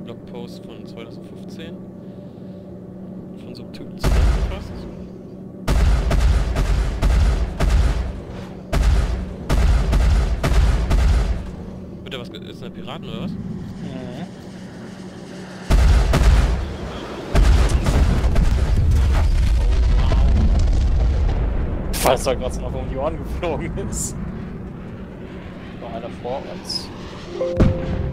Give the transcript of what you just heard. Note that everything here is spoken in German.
Blogpost von 2015 von so einem Typen zusammengefasst. Wird da was? Ist das ein Piraten oder was? Mhm. Falls da gerade noch um die Ohren geflogen ist. War einer vor uns.